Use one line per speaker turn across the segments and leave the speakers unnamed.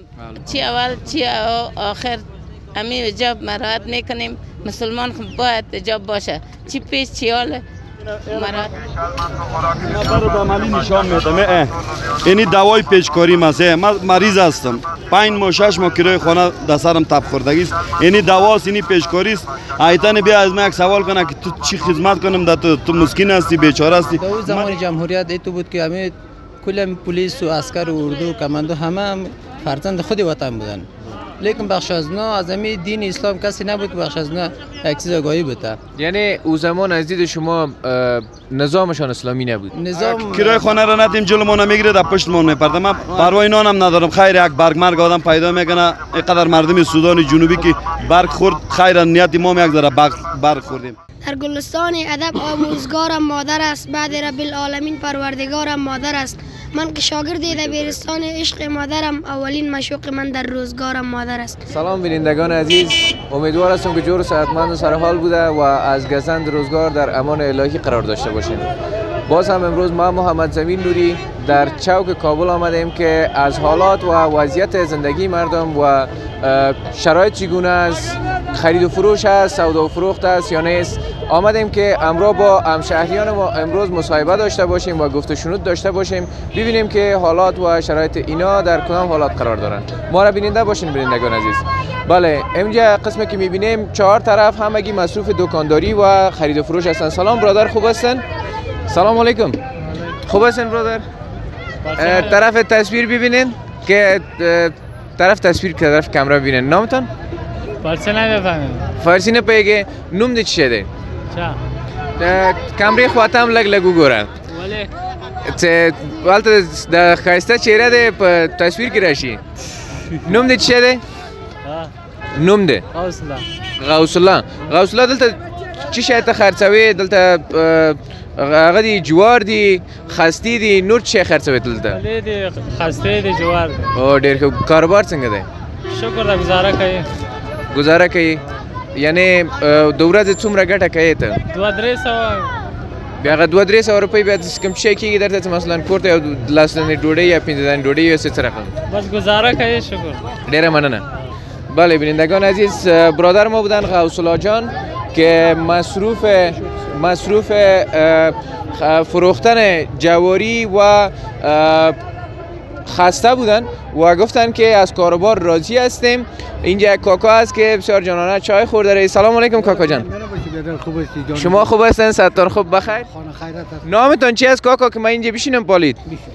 چی اول چی آخر همین حجاب مراعات میکنیم. مسلمان باید حجاب باشه، چی پیش چی حال مراعات.
برات عملی نشان میدم. اینی دوای پیشکاری مزه. من مریض هستم، 5 ماه 6 ماه کرایه خانه در سرم تب خوردگی است. اینی دواست، اینی پیشکاری است. ایتن بیا از من یک سوال کنه که تو چی خدمت کنم؟ در تو مسکین هستی، بیچاره هستی.
در زمان جمهوریت ایتو بود که همه کل پلیس و عسکر و اردو و کماندو همه فرزند خود وطن بودن، لیکن بخش از نه از همه دین اسلام کسی نبود که بخش از نه یک چیز آگاهی بوده.
یعنی او زمان از دید شما نظامشان اسلامی نبود؟
نظام
کرایه خانه را ندیم، جلو ما نمیگیره، در پشت ما میپرده. من پروای نانم ندارم. خیر یک برگ مرگ آدم پیدا میکنه. اینقدر مردم سودان جنوبی که برگ خورد، خیر نیت ما یک ذره برگ خوردیم.
در گلستان ادب آموزگارم مادر است، بعد رب العالمین پروردگارم مادر است. من که شاگرد دبیرستان عشق مادرم، اولین مشوق من در روزگارم مادر است.
سلام بینندگان عزیز، امیدوار هستم که جور و صحتمند و سرحال بوده و از گزند روزگار در امان الهی قرار داشته باشیم. باز هم امروز ما محمد زمین نوری در چوک کابل آمدیم که از حالات و وضعیت زندگی مردم و شرایط چگونه است، خرید و فروش است، سودا و فروخت است یا نیست، آمدیم که امروز با همشهریان ما امروز مصاحبه داشته باشیم و گفت و شنود داشته باشیم، ببینیم که حالات و شرایط اینا در کدام حالات قرار دارن. ما را بیننده باشین بینندگان عزیز. بله، اینجا قسمی که میبینیم 4 طرف همگی مصروف دکانداری و خرید و فروش هستن. سلام برادر، خوب هستن؟ سلام علیکم. خوب هستن برادر؟ طرف تصویر ببینین که طرف تصویر که طرف کامera ببینین. نامتون؟
فارسی نمیفهمم.
فارسی نپیگه. نوم دی چی ده؟
چا؟
کامری خواهتم لگو گورن.
ولی؟
چه والت در خایسته چهره ده تصویر گراشی. نوم دی چی ده؟ نوم ده؟ غوثالله. غوثالله دلته چی شاید خرڅوي؟ دلته هغه دی جوار دی، خستی دی، نور چی خرڅوي دلته؟
ولی دی خسته دی، جوار دی.
او ډیر ښه. کاروبار څنګه دی؟
شکر دا گزاره کوي.
گزاره کوي؟ یعنی د ورځې څومره ګټه کوي ته؟
2-300.
بیا هغه 2-300 روپۍ بیا کوم شی کېږي درته چې مثلا کور ته یو لاس دانې ډوډۍ یا 5 دانې ډوډۍ یا څه رقم؟
بس گزاره کوي. شکر.
ډیره مننه. بله بینندگان عزیز، برادر ما بودن غوثالله جان که مصروف فروختن جواری و خسته بودن و گفتن که از کاروبار راضی هستیم. اینجا کاکا هست که بسیار جانانه چای خورده. سلام علیکم کاکا جان. شما خوب هستین؟ ستار خوب بخیر؟ نامتون چی است کاکا که من اینجا بشینم پالید؟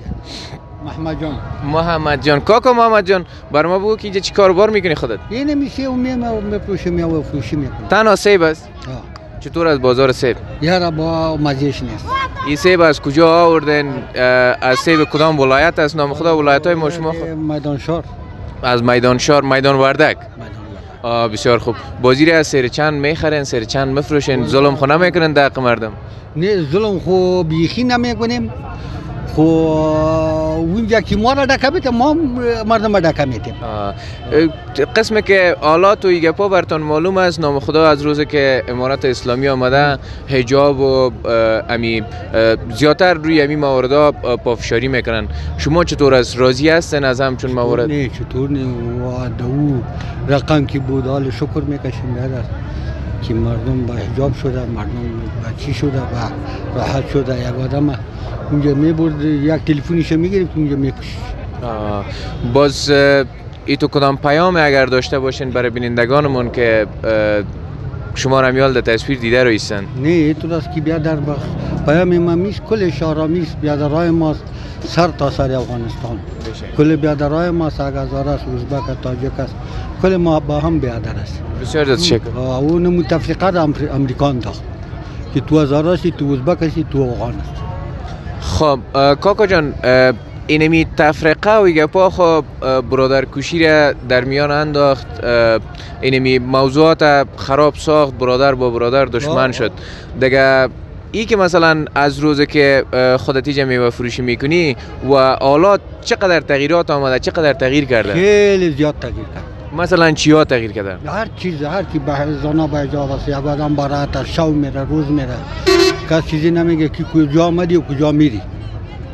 محمد جان. کاکا محمد جان، بر ما بگو که اینجا چی کاروبار میکنی خودت؟
اینه میشه و میپروشم یا فروشی میکنم.
تنها سیب است؟ چطور از بازار سیب؟
یارا با مزهش نیست.
این سیب از کجا آوردن؟ از سیب کدام ولایت است؟ نام خدا ولایت های ما شما؟
میدانشار.
از میدانشار، میدان وردک. بسیار خوب. بازی از سیر چند میخرن، سیر چند مفروشن؟ ظلم خو نمیکنن دق مردم؟
نه ظلم خو بیخی نمیکنیم. خو اونجا که ما را دکه بیتیم ما مردم را دکه میتیم.
قسمه که آلات و ایگپا برتان معلوم است، نام خدا از روز که امارت اسلامی آمده حجاب و زیادتر روی امی مواردا پافشاری میکنن. شما چطور است؟ راضی هستن از همچون موارد؟
نه چطور نه. و دو رقم که بود حال شکر میکشیم برادر که مردم با حجاب شده، مردم با چی شده، با راحت شده. یک آدم اونجا میبرد یک تلفنیش میگرفت اونجا میکشید.
باز ایتو کدام پیام اگر داشته باشین برای بینندگانمون که شما را میال در تصویر دیده رو ایستن؟
نه ایتو راست که بیا در پیام ما میست کل شهرامیست بیا در راه ماست سر تا سر افغانستان. کل بیا در راه ماست اگازار است، ازبک، تاجک است، کل ما با هم بیادر است.
بسیار تشکر.
اون متفقات امریکان داخت که تو هزاراسی، تو ازبک هستی، تو افغان است.
خب کاکا جان، اینمی تفرقه و گپا خب برادر کشی را در میان انداخت، اینمی موضوعات خراب ساخت، برادر با برادر دشمن شد دیگه. ای که مثلا از روزی که خودت میوه فروشی میکنی و آلات چقدر تغییرات آمده، چقدر تغییر کرده؟
خیلی زیاد تغییر کرده.
مثلا چیا تغییر کرده؟
هر چیز، هر کی به زنا به جا واسه یک آدم برات شو میره، روز میره، کس چیزی نمیگه که کجا آمدی و کجا میری.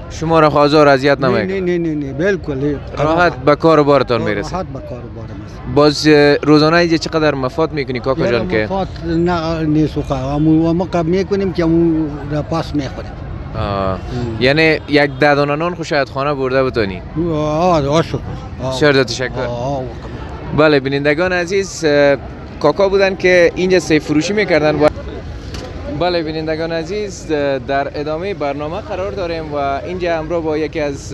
شما را آزار اذیت نمیکنه؟
نه بالکل
راحت به کار و بارتان میرسه.
راحت به کار و بارم است.
باز روزانه اینجا چقدر مفاد میکنی کاکا جان که؟
مفاد نه نیست ما قبل میکنیم که امو را پاس میخوریم.
یعنی یک 10 دانه نان خو شاید خانه برده بتونی؟
شکر.
بسیار تشکر. بله بینندگان عزیز کاکا بودن که اینجا سیب فروشی میکردن. بله بینندگان عزیز در ادامه برنامه قرار داریم و اینجا همراه با یکی از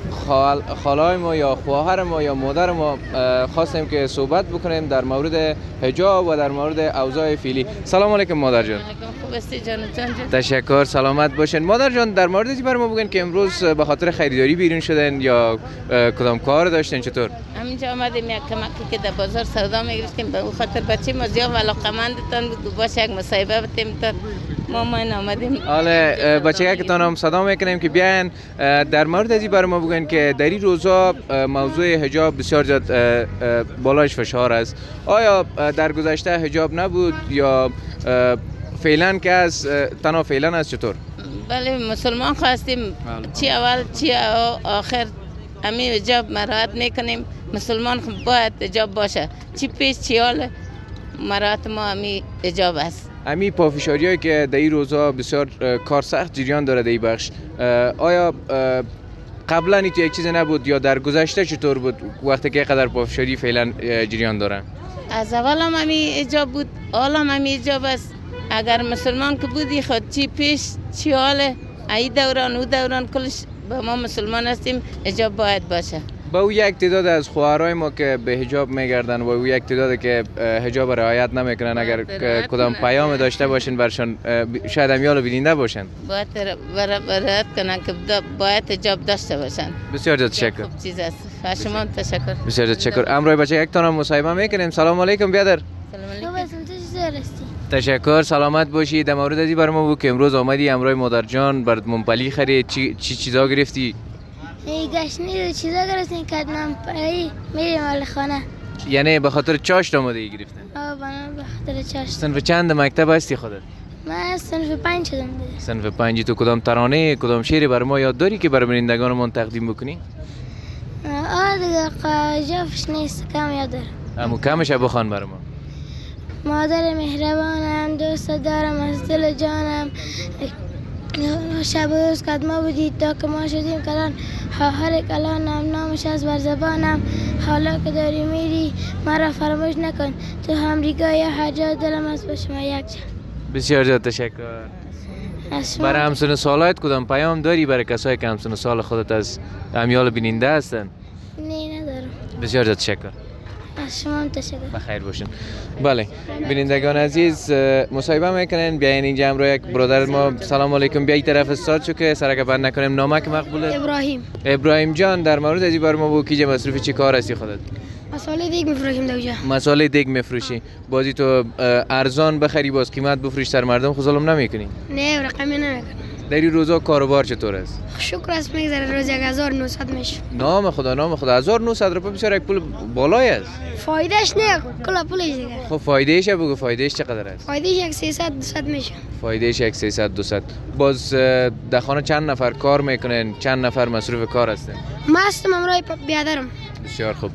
خالای ما یا خواهر ما یا مادر ما خواستیم که صحبت بکنیم در مورد حجاب و در مورد اوضاع فعلی. سلام علیکم مادر جان.
خوب هستی جان.
تشکر، سلامت باشین. مادر جان در مورد چی برام بگین که امروز به خاطر خریداری بیرون شدن یا کدام کار داشتین چطور؟
همینجا آمدیم یک کمکی که در بازار سودا میگرفتیم به خاطر بچه ما زیاد علاقه‌مندتان بود باشه یک مصاحبه بتیم تا ما آمدیم.
حالا بچه‌ها که تانم صدا میکنیم که بیاین در مورد ازی برای ما بگن که در این روزا موضوع حجاب بسیار زیاد بالایش فشار است. آیا در گذشته حجاب نبود یا فعلا که از تنها فعلا است چطور؟
بله مسلمان خواستیم چی اول چی آخر همین حجاب مراعات میکنیم. مسلمان باید حجاب باشه چی پیش چی حال مراعات ما همین حجاب است.
همین پافشاریایی که در این روزا بسیار کار سخت جریان داره در این بخش آیا قبلا این تو یک چیز نبود یا در گذشته چطور بود وقتی که قدر پافشاری فعلا جریان داره؟
از اول هم همین حجاب بود حالا هم همین حجاب است. اگر مسلمان که بودی خود چی پیش چی حاله ای دوران او دوران کلش با ما مسلمان هستیم حجاب باید باشه.
با او یک تعداد از خواهرای ما که به حجاب میگردن و او یک تعداد که حجاب رعایت نمیکنن اگر کدام پیام داشته باشین برشان شاید امیال بیننده باشن
باید رعایت کنن که باید حجاب داشته باشن.
بسیار تشکر.
خوب چیز است. شما تشکر.
بسیار تشکر. امروز بچه یک تانم مصاحبه میکنیم. سلام علیکم بیادر.
سلام علیکم.
تشکر، سلامت باشی. در مورد ازی بر ما بود که امروز آمدی امروز مادر جان برات منپلی خرید چی چیزا گرفتی؟
گشنی چیزا گرفتیم کدنم پایی میریم اول خانه.
یعنی به خاطر چاشت آماده گرفتن؟
به خاطر چاشت.
صنف چند مکتب هستی خودت؟
من صنف 5 شدم دیگه.
صنف 5. تو کدام ترانه کدام شعری بر ما یاد داری که بر بینندگانمون تقدیم بکنی؟
دیگه جافش نیست کم یاد دارم.
اما کمش بخوان بر ما.
مادر مهربانم دوست دارم از دل جانم شب و روز قدما بودید تا که ما شدیم کلان خواهر کلانم نامش از بر زبانم حالا که داری میری مرا فراموش نکن تو امریکا یا هر جا دلم است با شما یک جا.
بسیار زیاد تشکر. برای همسن سالات کدام پیام داری برای کسایی که همسن سال خودت از امیال بیننده هستن؟
نه ندارم.
بسیار زیاد تشکر.
شما تشکر.
بخیر باشین. بله بینندگان عزیز مصاحبه میکنن بیاین اینجا امروز یک برادر ما. سلام علیکم. بیای طرف استاد شو که سرک بند نکنیم. نامک مقبوله؟ ابراهیم جان در مورد ازی بر ما بگو که مصروف چی کار هستی خودت؟
مساله دیگ میفروشیم دوجا.
مساله دیگ میفروشی. بازی تو ارزان بخری باز قیمت بفروش سر مردم خود ظلم نمیکنی؟
نه رقمی نمیکنم.
در این روزا کاروبار چطور است؟
شکر است میگذره روز 1900 میشه.
نام خدا 1900 روپیه بسیار یک پول بالای است.
فایدهش نه کلا پولش دیگه.
خب فایدهش بگو فایدهش چقدر است؟
فایدهش 300 200 میشه.
فایدهش 300 200. باز در خانه چند نفر کار میکنن؟ چند نفر مصروف کار هستن؟
ما هستم امروز بیادرم.
بسیار خوب.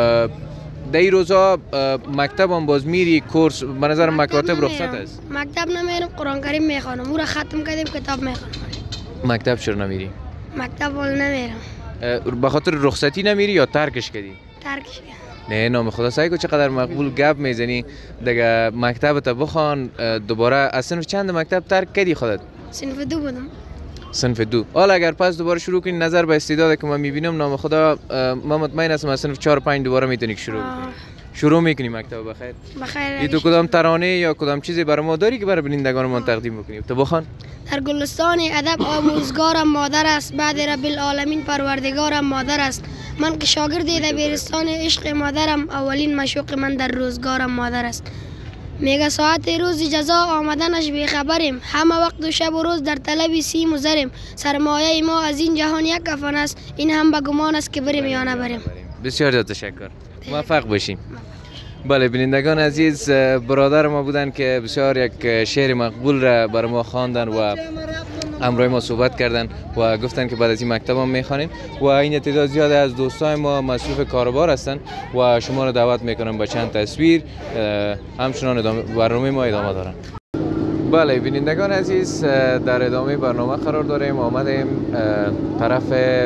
در این روزا مکتب هم باز میری کورس به نظر مکاتب رخصت است؟
مکتب نمیرم قرآن کریم میخوانم او را ختم کردیم کتاب میخوانم.
مکتب چرا نمیری؟
مکتب ول نمیرم.
به خاطر رخصتی نمیری یا ترکش کردی؟
ترکش کردم.
نه نام خدا سعی کو چقدر مقبول گپ میزنی دیگه مکتبت بخوان دوباره. از صنف چند مکتب ترک کردی خودت؟
صنف 2 بودم.
صنف 2. حالا اگر پس دوباره شروع کنی نظر به استعداد که من میبینم نام خدا من مطمئن هستم از صنف 4 5 دوباره میتونی شروع کنی. شروع میکنی مکتب بخیر.
بخیر.
تو کدام ترانه یا کدام چیزی برای ما داری که برای بینندگانمون تقدیم بکنی؟ تو بخوان.
در گلستان ادب آموزگارم مادر است بعد رب العالمین پروردگارم مادر است من که شاگرد دبیرستان عشق مادرم اولین مشوق من در روزگارم مادر است میگه ساعت روز جزا آمدنش بیخبریم همه وقت و شب و روز در طلب سیم و زریم سرمایه ما از این جهان یک کفن است این هم به گمان است که بریم یا نبریم.
بسیار تشکر. موفق باشیم. بله بینندگان عزیز برادر ما بودن که بسیار یک شعر مقبول را بر ما خواندن و همراه ما صحبت کردن و گفتن که بعد از این مکتب هم میخوانیم و این تعداد زیاد از دوستای ما مصروف کاروبار هستن و شما رو دعوت میکنم به چند تصویر، همچنان برنامه ما ادامه دارن. بله بینندگان عزیز، در ادامه برنامه قرار داریم. آمدیم طرف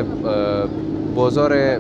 بازار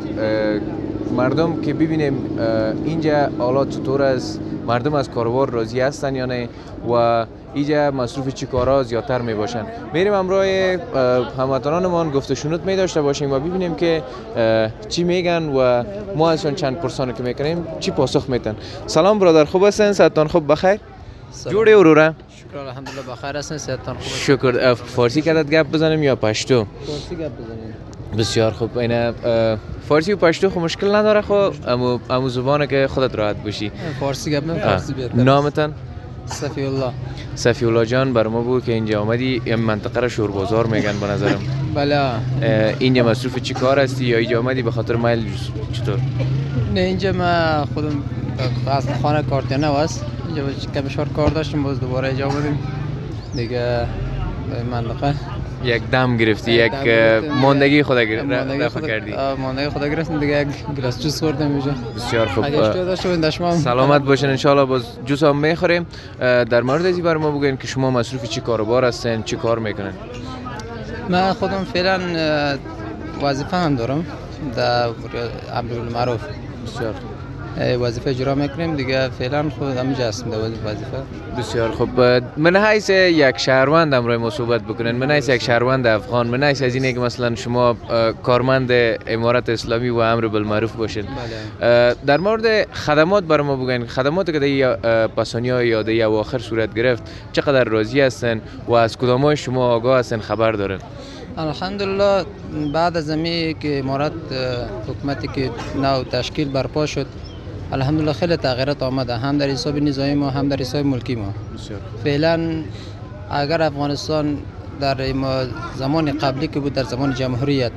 مردم که ببینیم اینجا حالات چطور است، مردم از کاروبار راضی هستن یا نه و اینجا مصروف چی کارا زیادتر می باشن. میریم همراه هموطنانمان گفت و شنود می داشته باشیم و ببینیم که چی میگن و ما ازشان چند پرسانو که میکنیم چی پاسخ میتن. سلام برادر، خوب هستین؟ صحتتان خوب بخیر؟ جوری اورورا؟
شکر الحمدلله بخیر هستین، صحتتان خوب؟
شکر. فارسی کدت گپ بزنیم یا پشتو؟
فارسی گپ بزنیم.
بسیار خوب. اینا فارسی و پشتو خو مشکل نداره، خو امو زبانه که خودت راحت باشی.
فارسی گپ من فارسی بهتر.
نامتان؟
صفی الله.
صفی الله جان، بر ما بود که اینجا آمدی. این منطقه را شور بازار میگن به نظرم.
بله.
اینجا مصروف چی کار هستی یا اینجا آمدی به خاطر میل چطور؟
نه اینجا ما خودم از خانه کارتنه است. اینجا کمشار کار داشتیم، باز دوباره اینجا آمدیم دیگه. منطقه
یک دم گرفتی، یک ماندگی خدا کردی.
ماندگی خدا گرفتیم دیگه، یک گلاس جوس خوردم اینجا.
بسیار خوب.
داشتم
سلامت باشین ان شاء الله. باز جوس هم میخوریم. در مورد ازی بر ما بگین که شما مصروف چی کاروبار هستین، چی کار میکنین؟
من خودم فعلا وظیفه هم دارم در امر بالمعروف.
بسیار
وظیفه اجرا میکنیم دیگه. فعلا خود همینجا هستم در وظیفه.
بسیار خوب. من حیث یک شهروند امروز ما صحبت بکنین، من حیث یک شهروند افغان، من حیث از اینه که مثلا شما کارمند امارت اسلامی و امر بالمعروف باشین. در مورد خدمات بر ما بگین، خدماتی که در پسانیا یا در اواخر صورت گرفت چقدر راضی هستن و از کدامای شما آگاه هستن خبر دارن؟
الحمدلله بعد از امی که امارت حکومتی که نو تشکیل برپا شد، الحمدلله خیلی تغییرات آمده، هم در حساب نظامی ما هم در حساب ملکی ما. فعلا اگر افغانستان در زمان قبلی که بود، در زمان جمهوریت،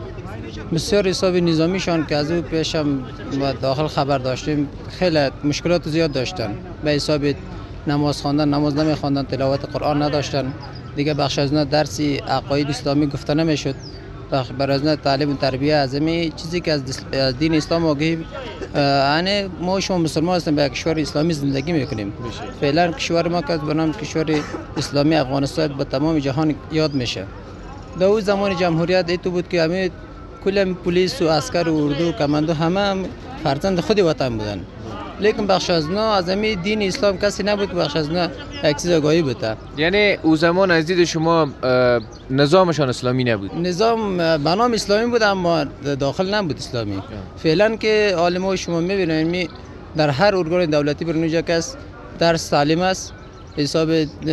بسیار حساب نظامیشان که از او پیش هم داخل خبر داشتیم خیلی مشکلات زیاد داشتن. به حساب نماز خواندن، نماز نمی خواندن، تلاوت قرآن نداشتن دیگه. بخش از اونها درسی عقاید اسلامی گفته نمیشد. برای از تعلیم و تربیه اعظمی چیزی که از دین اسلام آگاهی، یعنی ما شما مسلمان هستیم، به کشور اسلامی زندگی میکنیم. فعلا کشور ما که به نام کشور اسلامی افغانستان به تمام جهان یاد میشه. در اون زمان جمهوریت ایتو بود که همه کل پلیس و عسکر و اردو و کماندو همه فرزند خود وطن بودن، لیکن بخش از اونا از همین دین اسلام کسی نبود که بخش از اونا یک چیز آگاهی بوده.
یعنی او زمان از دید شما نظامشان اسلامی نبود؟
نظام به نام اسلامی بود اما داخل نبود اسلامی. فعلا که عالمای شما میبینید در هر ارگان دولتی برنوجا کس درس تعلیم است، حساب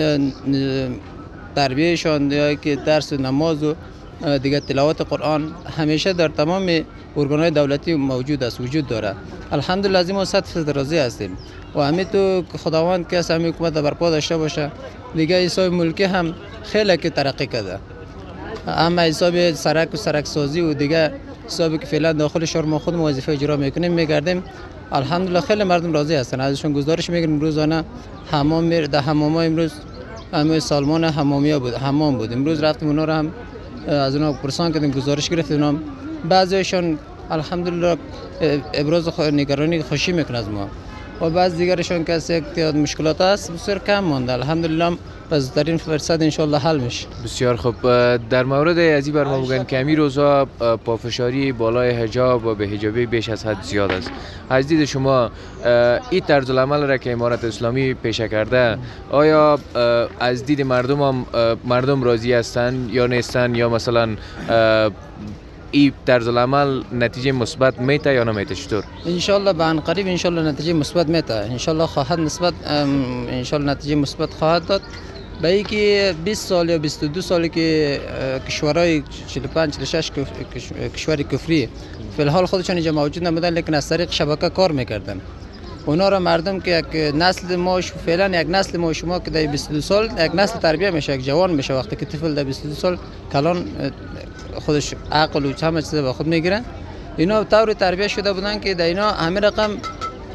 تربیهشان یا که درس نماز و دیگه تلاوت قرآن همیشه در تمام ارگان‌های دولتی موجود است، وجود داره. الحمدلله از ما 100% راضی هستیم و همین تو خداوند که از همین حکومت برپا داشته باشه دیگه. حساب ملکی هم خیلی که ترقی کرده، اما حساب سرک و سرک سازی و دیگه حسابی که فعلا داخل شهر ما خود وظیفه اجرا میکنیم میگردیم. الحمدلله خیلی مردم راضی هستن، ازشون گزارش میگیریم. روزانه حمام در حمام‌ها امروز همه سالمان حمام بود. امروز رفتیم اونا رو هم از اونا پرسان کردیم، گزارش گرفتیم. اونا بعضیشون الحمدلله ابراز نگرانی خوشی میکنه از ما و بعض دیگرشون که یک مشکلات هست بسیار کم مونده. الحمدلله بزرگترین فرصت ان شاء الله حل میشه.
بسیار خوب. در مورد ازی بر ما بگن که همین روزا پافشاری بالای حجاب و به حجابی بیش از حد زیاد است. از دید شما این طرز العمل را که امارت اسلامی پیشه کرده، آیا از دید مردم راضی هستند یا نیستند، یا مثلا این طرز العمل نتیجه مثبت میته یا نمیته؟ چطور؟
ان شاء الله به قریب ان شاء الله نتیجه مثبت میته. ان شاء الله خواهد ان شاء الله نتیجه مثبت خواهد داد. به اینکه 20 سال یا 22 سالی که کشورهای 45 46 کشور کفری فی الحال خودشان اینجا موجود نبودن، لیکن از طریق شبکه کار میکردن. اونا را مردم که یک نسل ما فعلا یک نسل ما شما که در 22 سال یک نسل تربیت میشه، یک جوان میشه. وقتی که طفل در 22 سال کلان خودش عقل و همه چیز به خود میگیره، اینا طور تربیت شده بودن که در اینا همه رقم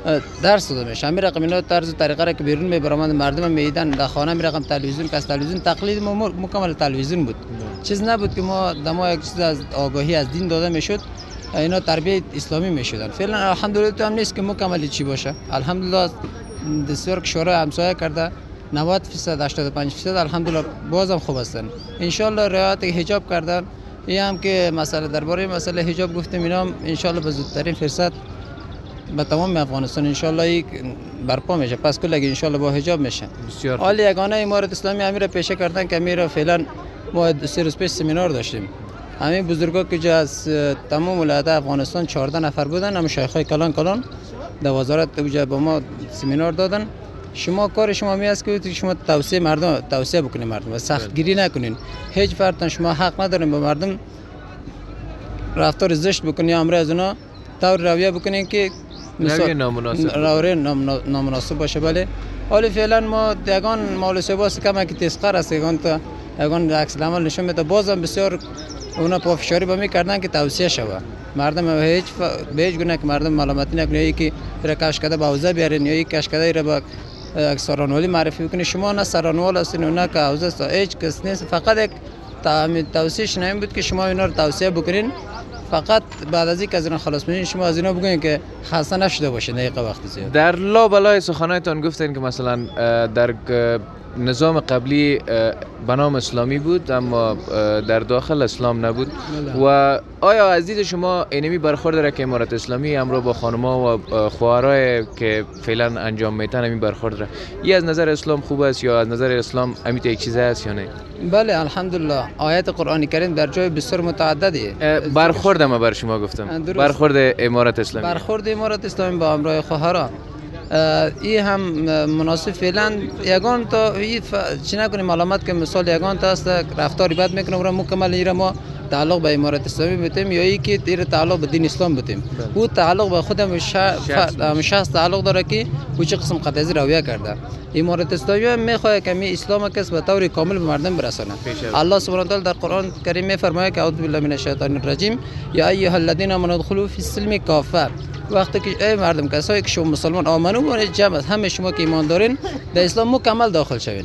درس داده میشه. همین رقم اینا طرز طریقه را که بیرون میبرند مردم میدیدن در خانه می رقم تلویزیون که از تلویزیون تقلید مکمل تلویزیون بود. چیز نبود که ما دما یک چیز از آگاهی از دین داده میشد. اینا تربیت اسلامی میشدن. فعلا الحمدلله تو هم نیست که مکمل چی باشه. الحمدلله دستور که شورای همسایه کرده 90% 85% الحمدلله بازم خوب هستن. ان شاء الله رعایت حجاب کردن. این هم که مسئله درباره مسئله حجاب گفتیم اینا هم ان شاء الله به زودترین فرصت به تمام افغانستان ان شاء الله یک برپا میشه. پس کل ان شاء الله با حجاب میشه. حال یگانه امارت اسلامی امیر پیشه کردن که امیر فعلا ما 3 روز پیش سمینار داشتیم. همین بزرگا که از تمام ولایت افغانستان 14 نفر بودن، هم شیخای کلان در وزارت با ما سمینار دادن. شما کار شما می است که شما توصیه بکنید مردم و سخت گیری نکنین. هیچ فرد شما حق ندارین با مردم رفتار زشت بکنید یا امر از اونا طور رویه بکنین که رویه نامناسب باشه. بله حالی فعلا ما یگان مال سباس کم که تسخر است یگان عکس العمل نشون میده. بازم بسیار اونا پافشاری با میکردن که توصیه شود مردم به هیچ گونه که مردم ملامتی نکنه یا که را کش کرده با حوزه بیارین یا یک کش کرده را با سرانوالی معرفی بکنید. شما نه سرانوال هستین و نه که حوزه است، هیچ کس نیست. فقط یک توصیه شنیم بود که شما اینا رو توصیه بکنین. فقط بعد از اینکه از اینا خلاص میشین شما از اینا بگوین که خسته نشده باشین دقیقه وقتی زیاد.
در لابلای سخنانتان گفتین که مثلا در نظام قبلی به نام اسلامی بود اما در داخل اسلام نبود. و آیا از دید شما اینمی برخورد را که امارت اسلامی امروز با خانم‌ها و خواهرای که فعلا انجام میتن همین برخورد را از نظر اسلام خوب است یا از نظر اسلام امیت یک چیز است یا نه؟
بله الحمدلله آیات قرآن کریم در جای بسیار متعددی
برخورد ما بر شما گفتم. برخورد امارت اسلامی،
برخورد امارت اسلامی با امرای خواهران این هم مناسب فعلا یگان تا چی نکنیم علامت که مثال یگان تا است رفتاری بد میکنه و مکمل ایره ما تعلق به امارت اسلامی بتیم یا ای که ایره تعلق به دین اسلام بتیم. او تعلق به خودم شخص تعلق داره که او چه قسم قضیه رویه کرده. امارت اسلامی میخواد که می اسلام کس به طور کامل به مردم برسانه. الله سبحانه و تعالی در قرآن کریم میفرماید که اعوذ بالله من الشیطان الرجیم یا ایها الذین آمنوا ادخلوا فی السلم کافه. وقتی که ای مردم کسایی که شما مسلمان آمنو و جمع همه شما که ایمان دارین در اسلام مکمل داخل شوین.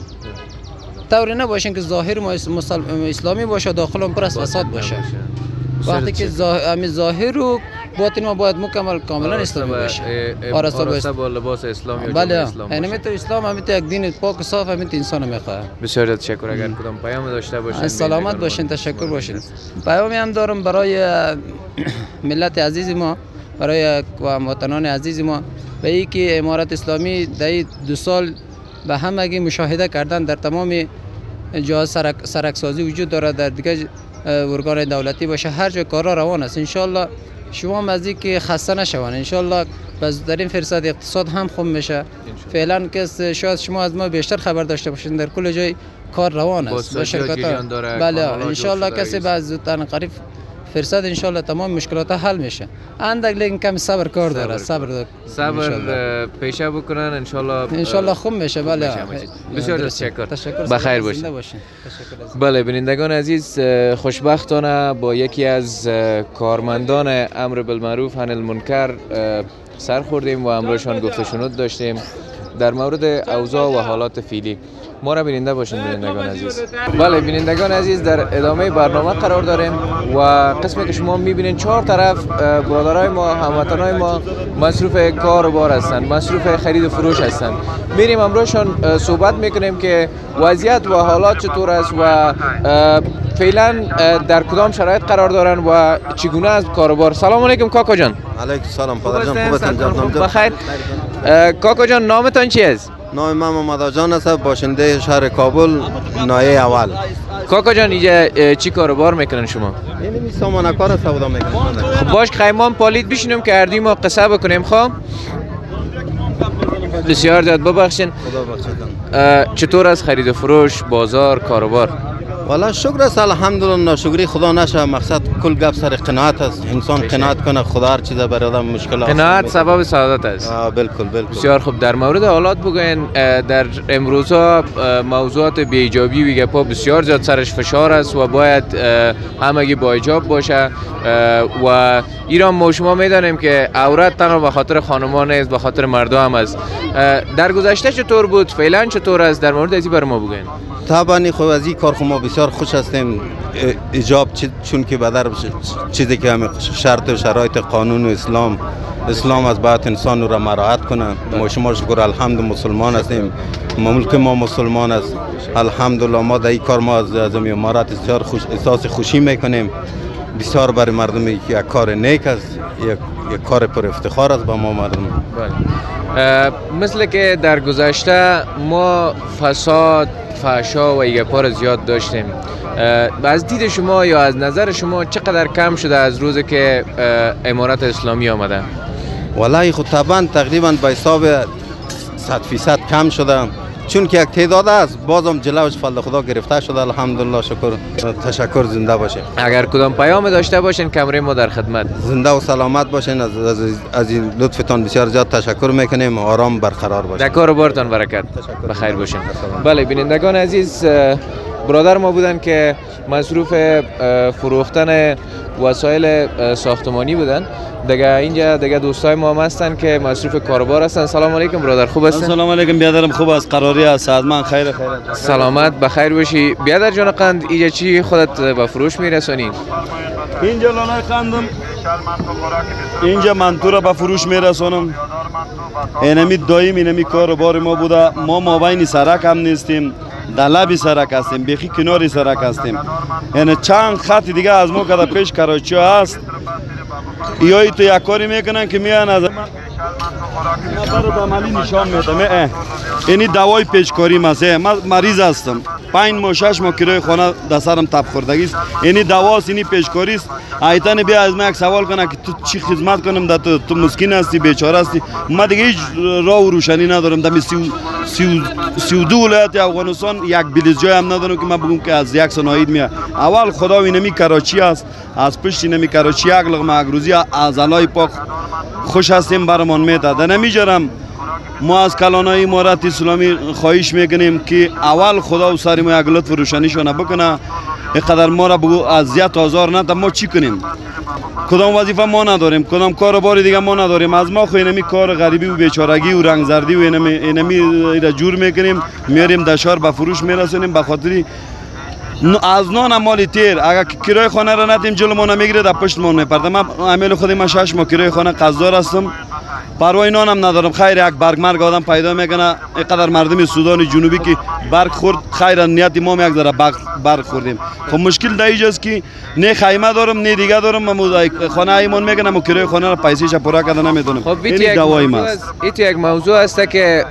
طوری نباشین که ظاهر ما اسلامی باشه داخل هم پر از فساد باشه. وقتی که ظاهر و باطن ما باید مکمل کاملا اسلامی باشه.
آراسته با لباس اسلام یا
بله همین تو اسلام همین یک دین پاک و صاف همین انسان میخواد.
بسیار تشکر. اگر کدام پیام داشته باشین
سلامت باشین. تشکر باشین. پیامی هم دارم برای ملت عزیز ما، برای وطنان عزیز ما به ای که امارت اسلامی در 2 سال به همگی مشاهده کردن در تمام جاها سرکسازی وجود دارد، در دیگه ارگان دولتی باشه هر جا کارا روان است. انشالله شما مزدی که خسته نشوان. انشالله در این فرصت اقتصاد هم خوب میشه. فعلا که شاید شما از ما بیشتر خبر داشته باشین در کل جای کار روان است با شرکت. بله انشالله کسی بعد زودتر قریب فرصت انشالله تمام مشکلات حل میشه. اندک لیکن کمی صبر کار داره. صبر
پیشه بکنن
انشالله خوب میشه. بله
بسیار تشکر. بخیر باشید. بله بینندگان عزیز خوشبختانه با یکی از کارمندان امر بالمعروف و نهی عن المنکر سر خوردیم و امروزشان گفته شنود داشتیم در مورد اوضاع و حالات فعلی. ما را بیننده باشین بینندگان عزیز. بله بینندگان عزیز در ادامه برنامه قرار داریم و قسمی که شما میبینین 4 طرف برادرای ما هموطنای ما مصروف کار و بار هستند، مصروف خرید و فروش هستند. میریم امروزشان صحبت میکنیم که وضعیت و حالات چطور است و فعلا در کدام شرایط قرار دارن و چگونه است کار و بار. سلام علیکم کاکا جان.
علیکم سلام پدر جان. خوبتون جان؟
بخیر. کاکا جان نامتان چی است؟
نام من محمد جان است، باشنده شهر کابل نایه اول.
کاکا جان اینجا چی کاروبار میکنن شما؟
این سامان کار سودا میکنن.
خب باش خیمان پالید بشینیم که اردی ما قصه بکنیم. خب بسیار زیاد ببخشین.
خدا بخشیدن.
چطور از خرید و فروش بازار کاروبار؟
والا شکر است الحمدلله. ناشکری خدا نشه. مقصد کل گپ سر قناعت است. انسان قناعت کنه خدا هر چیز برای آدم مشکل است.
قناعت سبب سعادت است.
بالکل بالکل.
بسیار خوب. در مورد حالات بگوین. در امروزها موضوعات بی‌ایجابی و گپا بسیار زیاد سرش فشار است و باید همگی با ایجاب باشه و ایران ما شما میدانیم که عورت تنها به خاطر خانمان است، به خاطر مردم هم است. در گذشته چطور بود؟ فعلا چطور است؟ در مورد ازی بر ما بگوین.
طبعا خب از این کار ما بسیار خوش هستیم. ایجاب چون که بدر چیزی که همه شرط و شرایط قانون و اسلام از بعد انسان را مراعات کنه. ما شما شکر الحمد مسلمان هستیم. ملک ما مسلمان است. الحمدلله ما در این کار ما از امارات بسیار احساس خوشی میکنیم. بسیار برای مردم یک کار نیک است، یک کار پر افتخار است با ما مردم.
مثل که در گذشته ما فساد، فحشا و ایگپا را زیاد داشتیم. از دید شما یا از نظر شما چقدر کم شده از روزی که امارت اسلامی آمده؟
والله خود طبعا تقریبا به حساب 100% کم شده، چون که یک تعداد است بازم جلوش فضل خدا گرفته شده. الحمدلله شکر. تشکر. زنده باشه.
اگر کدام پیام داشته باشین کمره ما در خدمت.
زنده و سلامت باشین. از این لطفتان بسیار زیاد تشکر میکنیم. آرام برقرار باشین.
در کار بارتان برکت. بخیر باشین. بله بینندگان عزیز، برادر ما بودن که مصروف فروختن وسایل ساختمانی بودن. اینجا دیگه دوستای ما هم هستن که مصروف کاروبار هستن. سلام علیکم برادر، خوب هستین؟
سلام علیکم برادرم، خوب است. قراری است. سعادت خیر.
سلامت بخیر باشی. برادر جان قند اینجا چی خودت به فروش میرسونی؟
اینجا لانه قندم، اینجا من تو را به فروش میرسونم. اینمی دایم اینمی کاروبار ما بوده. ما مابین سرک هم نیستیم، در لب سرک هستیم، بیخی کنار سرک هستیم. یعنی چند خط دیگه از ما که در پیش کراچی هست، یا تو یک کاری میکنن که میان از برات عملی نشان میدم. اینی دوای پیچکاری مزه. من مریض هستم، 5 ماه 6 ماه کرایه خانه در سرم تپ خوردگی است. اینی دواست، اینی پیچکاری است. ایتن بیا از من یک سوال کنه که تو چی خدمت کنم؟ در تو مسکین هستی، بیچاره هستی. من دیگه هیچ راه و روشنی ندارم. در 32 ولایت افغانستان یک بلیز جای هم ندارم که من بگم که از یک سناید میاد. اول خدا اینمی کراچی است، از پشت اینمی کراچی یک لقمه روزی از علای پاک خوش هستیم برمان میداد. نمیجرم. ما از کلانای امارت اسلامی خواهش میکنیم که اول خدا و سر ما یک لطف روشنیشون بکنه. اینقدر ما را بگو اذیت آزار نده. ما چی کنیم؟ کدام وظیفه ما نداریم، کدام کاروبار دیگه ما نداریم. از ما خو اینمی کار غریبی و بیچارگی و رنگ زردی و اینمی جور میکنیم، میاریم دشار به فروش میرسونیم. به خاطر از نان مال تیر اگر کرایه خانه را ندیم جلو ما نمیگیره، در پشت ما میپرده. من عمل خودم من 6 ماه کرایه خانه قصدار هستم، پروای نانم ندارم. خیر یک برگ مرگ آدم پیدا میکنه. اینقدر مردم سودان جنوبی که برگ خورد، خیر نیت ما یک ذره برگ خوردیم. خب مشکل در اینجاست که نه خیمه دارم نه دیگه دارم. من خانه ایمان میکنم و کرایه خانه را پیسهش پورا کرده نمیتونم.
خب این دوایی ماست. این یک موضوع است که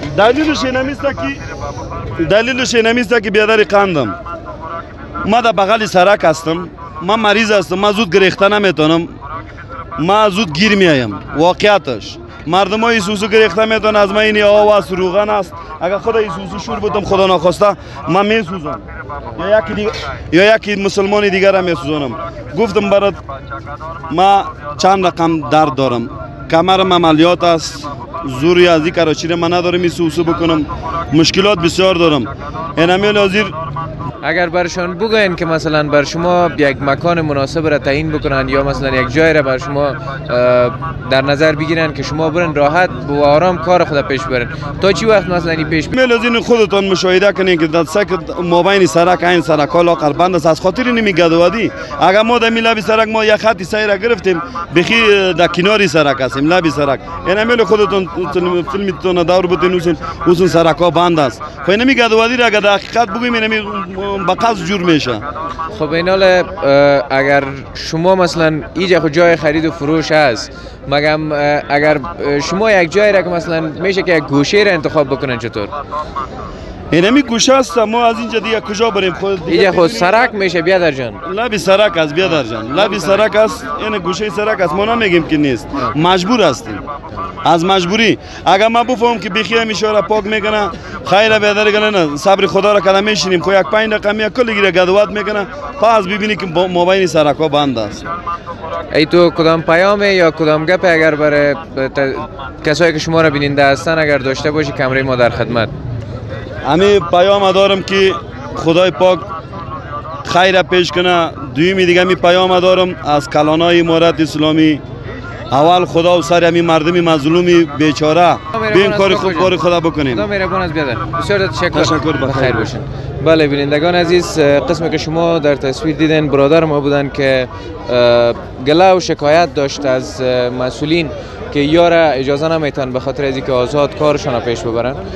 دلیلش نمیست که بیادر قندم. ما در بغل سرک هستم، من مریض هستم، من زود گریخته نمیتونم، من زود گیر میایم. واقعیتش مردم های سوسو گریخته میتونن. از من این آواز روغن است. اگر خدا سوسو شور بودم خدا نخواسته من میسوزم یا یکی مسلمانی دیگر هم میسوزانم. گفتم برات ما چند رقم درد دارم. کمرم عملیات است، زوری از این کراچی من ندارم این سوسو بکنم. مشکلات بسیار دارم. اینمی حاضر اگر برشان بگوین که مثلا بر شما یک مکان مناسب را تعیین بکنن یا مثلا یک جای را بر شما در نظر بگیرن که شما برن راحت و آرام کار خود پیش برن، تا چی وقت مثلا این پیش برن؟
لازم خودتان مشاهده کنین که در سکت مابین سرک این سرک ها لاغر بند است. از خاطر نمیگدوادی اگر ما در لب سرک ما یک خط سیر گرفتیم بخی در کناری سرک هستیم لب سرک. این امیل خودتون فیلمتون دور بتین اون سرک ها بند است. خب نمیگدوادی را اگر در حقیقت بگیم نمی با قصد جور میشه.
خب اینال اگر شما مثلا اینجا خود جای خرید و فروش هست، مگم اگر شما یک جایی را که مثلا میشه که یک گوشه را انتخاب بکنن چطور؟
اینمی گوشه است. ما از اینجا دیگه کجا بریم؟ خود
اینجا خود سرک میشه بیادر جان.
لب سرک است بیادر جان، لب سرک است. این گوشه سرک است. ما نمیگیم که نیست، مجبور هستیم. از مجبوری. اگر من بفهم که بخیر میشه پاک میکنه خیر بیادر کنه صبر خدا را کلمه میشینیم خو یک 5 دقیقه می کلی گیره گدوات میکنه پس ببینی که مابین سرکا بند است.
ای تو کدام پیام یا کدام گپ اگر برای کسایی که شما را بیننده هستن اگر داشته باشی کمره ما در خدمت؟
همین پیام دارم که خدای پاک خیر پیش کنه. دویمی دیگه می پیام دارم از کلانای امارت اسلامی، اول خدا و سر همین مردم مظلومی بیچاره بین کار خدا بکنیم.
خدا مهربان است بیادر. بسیار تشکر. بخیر باشین. بله بینندگان عزیز، قسمی که شما در تصویر دیدن برادر ما بودن که گله و شکایت داشت از مسئولین که یارا اجازه نمیتن به خاطر از اینکه آزاد کارشان پیش ببرن.